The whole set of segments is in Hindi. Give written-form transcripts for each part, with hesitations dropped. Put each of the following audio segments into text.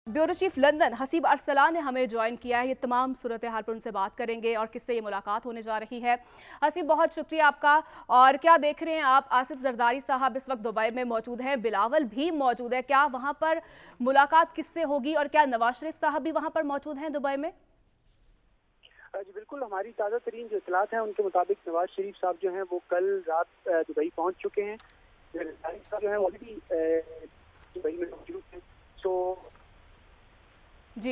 Bureau chief London Haseeb Arsalan ने हमें ज्वाइन किया है। ये तमाम सूरत हाल पर उनसे बात करेंगे और किससे ये मुलाकात होने जा रही है। हसीब, बहुत शुक्रिया आपका। और क्या देख रहे हैं आप? आसिफ जरदारी साहब इस वक्त दुबई में मौजूद हैं, बिलावल भी मौजूद है। क्या वहां पर मुलाकात किससे होगी और क्या नवाज शरीफ साहब भी वहां पर मौजूद हैं दुबई में? जी बिल्कुल, हमारी ताज़ा तरीन जो इतलात हैं उनके मुताबिक नवाज शरीफ साहब जो हैं वो कल रात दुबई पहुंच चुके हैं। जो है वो भी दुबई में मौजूद हैं। तो जी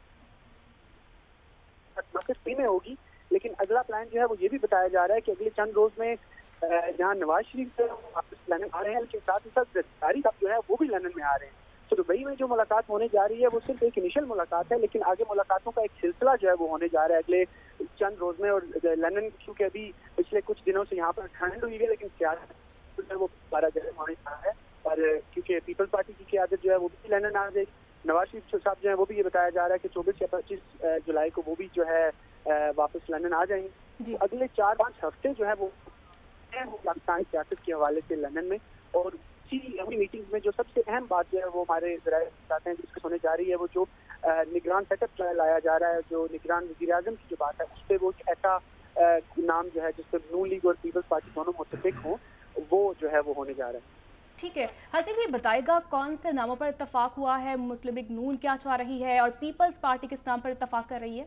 फ्री में होगी, लेकिन अगला प्लान जो है वो ये भी बताया जा रहा है कि अगले चंद रोज में जहां नवाज शरीफ वापस लंदन आ रहे हैं, लेकिन साथ ही साथ जरदारी साहब जो है वो भी लंदन में आ रहे हैं। तो दुबई में जो मुलाकात होने जा रही है वो सिर्फ एक इनिशियल मुलाकात है, लेकिन आगे मुलाकातों का एक सिलसिला जो है वो होने जा रहा है अगले चंद रोज में। और लंदन क्योंकि अभी पिछले कुछ दिनों से यहाँ पर ठंड हुई है, लेकिन सियासत जो है वो 12 जगह होने जा रहा है। और क्योंकि पीपल्स पार्टी की क़यादत जो है वो भी लंदन आ गई, नवाज शरीफ साहब जो है वो भी ये बताया जा रहा है कि 24 या 25 जुलाई को वो भी जो है वापस लंदन आ जाएंगे। तो अगले 4-5 हफ्ते जो है वो पाकिस्तान सियासत के हवाले से लंदन में। और इसी मीटिंग में जो सबसे अहम बात जो है वो हमारे जराये बताते हैं डिस्कस होने जा रही है, वो जो निगरान सेटअप लाया जा रहा है, जो निगरान वज़ीर आज़म की जो बात है उस पर वो ऐसा नाम जो है जिसपे नून लीग और पीपल्स पार्टी दोनों मुत्तफिक हों, वो जो है वो होने जा रहा है। ठीक है, हसीब ये बताएगा कौन से नामों पर इत्तेफाक हुआ है? मुस्लिम लीग नून क्या चाह रही है और पीपल्स पार्टी किस नाम पर इत्तेफाक कर रही है?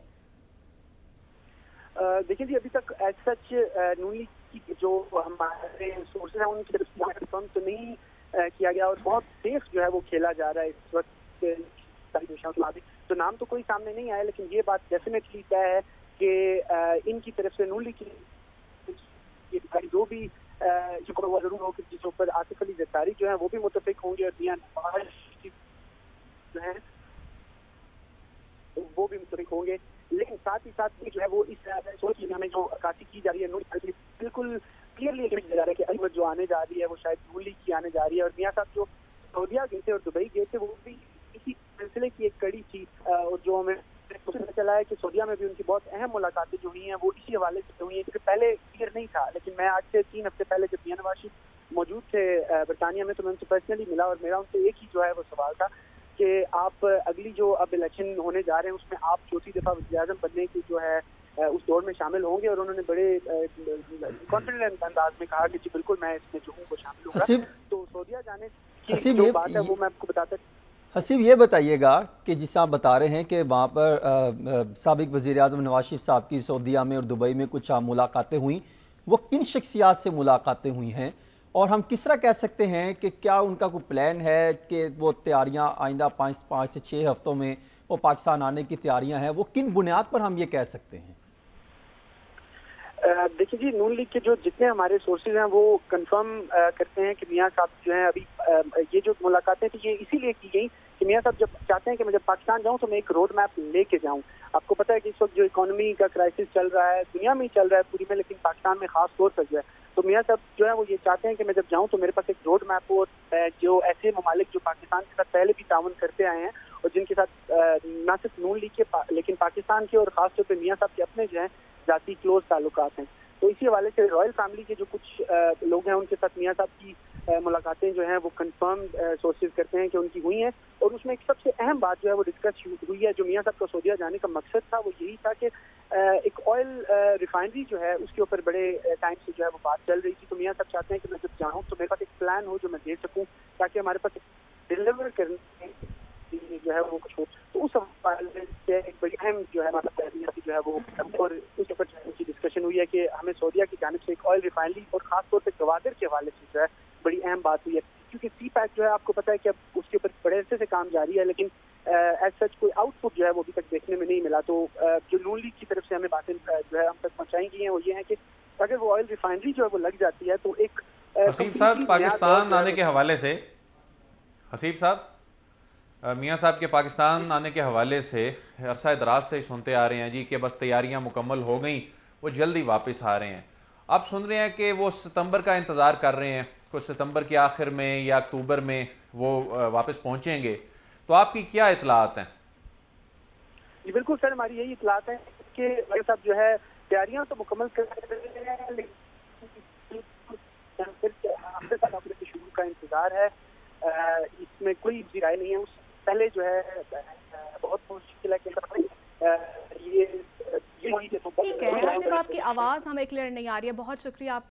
देखिए जी, अभी तक एज सच नून लीग की जो हमारे सोर्सेज हैं उनकी तरफ से कंफर्म तो नहीं किया गया और बहुत सेफ जो है वो खेला जा रहा है इस वक्त। तो नाम तो कोई सामने नहीं आया, लेकिन ये बात डेफिनेटली तय है कि इनकी तरफ से नून लीग की जो भी हुआ जरूर हो कि जिसके ऊपर आसिफ अली जरदारी जो है वो भी मुतफिक होंगे और मियां नवाज जो है वो भी मुतफिक होंगे। लेकिन साथ ही साथ भी जो है वो इस सोच में जो अक्कासी की जा रही है बिल्कुल क्लियरली जा रहा है कि अहमद जो आने जा रही है वो शायद नून लीग की आने जा रही है। और मियां साहब जो सऊदीया गए थे और दुबई गए थे वो भी इसी सिलसिले की एक कड़ी थी। और जो हमें पता चला है कि सऊदीया में भी उनकी बहुत अहम मुलाकातें जो हुई हैं वो इसी हवाले से हुई हैं, क्योंकि पहले क्लियर नहीं था। लेकिन मैं आज से 3 हफ्ते पहले जब मियां नवाज शरीफ मौजूद थे बरतानिया में, तो मैं उनसे पर्सनली मिला और मेरा उनसे एक ही जो है वो सवाल था कि आप अगली जो अब इलेक्शन होने जा रहे हैं उसमें आप चौथी दफा वज़ीर आज़म बनने की जो है उस दौर में शामिल होंगे। और उन्होंने बड़े कॉन्फिडेंट अंदाज में कहा कि जी बिल्कुल मैं इसमें जो हूँ वो शामिल होगा। तो सऊदीया जाने की जो बात है वो मैं आपको बताता। हसीब ये बताइएगा कि जिस आप बता रहे हैं कि वहाँ पर साबिक वज़ीर आज़म नवाज शरीफ साहब की सऊदीया में और दुबई में कुछ मुलाकातें हुई, वो किन शख्सियात से मुलाकातें हुई हैं और हम किस तरह कह सकते हैं कि क्या उनका कोई प्लान है कि वो तैयारियाँ आइंदा 5 से 6 हफ्तों में वो पाकिस्तान आने की तैयारियाँ हैं, वो किन बुनियाद पर हम ये कह सकते हैं? देखिए जी, नून लीग के जो जितने हमारे सोर्सेज हैं वो कंफर्म करते हैं कि मियां साहब जो हैं अभी ये जो मुलाकातें थी ये इसीलिए की गई कि मियां साहब जब चाहते हैं कि मैं जब पाकिस्तान जाऊं तो मैं एक रोड मैप लेके जाऊं। आपको पता है कि इस वक्त जो इकोनॉमी का क्राइसिस चल रहा है दुनिया में ही चल रहा है पूरी में, लेकिन पाकिस्तान में खास तौर पर जो है, तो मियां साहब जो है वो ये चाहते हैं कि मैं जब जाऊं तो मेरे पास एक रोड मैप हो। जो ऐसे ममालिक जो पाकिस्तान के साथ पहले भी ताउन करते आए हैं और जिनके साथ न सिर्फ नून लीग के लेकिन पाकिस्तान के और खासतौर पर मियां साहब के अपने जो है जाती क्लोज ताल्लुकात हैं, तो इसी हवाले से रॉयल फैमिली के जो कुछ लोग हैं उनके साथ मियां साहब की मुलाकातें जो हैं वो कंफर्म सोर्सेज करते हैं कि उनकी हुई हैं। और उसमें एक सबसे अहम बात जो है वो डिस्कस हुई है, जो मियां साहब का सऊदीया जाने का मकसद था वो यही था कि एक ऑयल रिफाइनरी जो है उसके ऊपर बड़े टाइम से जो है वो बात चल रही थी। तो मियां साहब चाहते हैं कि मैं जब जाऊँ तो मेरे पास एक प्लान हो जो मैं दे सकूँ, ताकि हमारे पास डिलीवर करने जो है वो कुछ हो। तो उस हवाले से एक बड़ी अहम जो है हमारा जो है वो और उस ऊपर डिस्कशन हुई है कि हमें सऊदीया की जानिब से एक ऑयल रिफाइनरी और खासतौर पर गवादर के हवाले से जो है बड़ी अहम बात हुई है, क्योंकि सी पैक जो है आपको पता है कि अब उसके ऊपर बड़े अरसे से काम जारी है, लेकिन एज सच कोई आउटपुट जो है वो अभी तक देखने में नहीं मिला। तो जो नून लीग की तरफ से हमें बातें जो है हम तक पहुंचाई गई हैं वो ये है कि अगर वो ऑयल रिफाइनरी जो है वो लग जाती है तो एक हसीब साहब पाकिस्तान आने के हवाले से, हसीब साहब मियां साहब के पाकिस्तान आने के हवाले से अरसा दराज से सुनते आ रहे हैं जी कि बस तैयारियां मुकम्मल हो गई, वो जल्दी वापस आ रहे हैं। आप सुन रहे हैं कि वो सितंबर का इंतज़ार कर रहे हैं, कुछ सितंबर के आखिर में या अक्टूबर में वो वापस पहुंचेंगे, तो आपकी क्या इतलात हैं? जी बिल्कुल सर, हमारी यही इतलात है कि मेरे साहब जो है तैयारियां तो मुकम्मल कर रहे हैं, लेकिन शुरू का इंतजार है, इसमें कोई राय नहीं है। उस पहले जो है बहुत मुश्किल है कि ये ठीक है, आसिफ आपकी आवाज़ हमें क्लियर नहीं आ रही है। बहुत शुक्रिया आप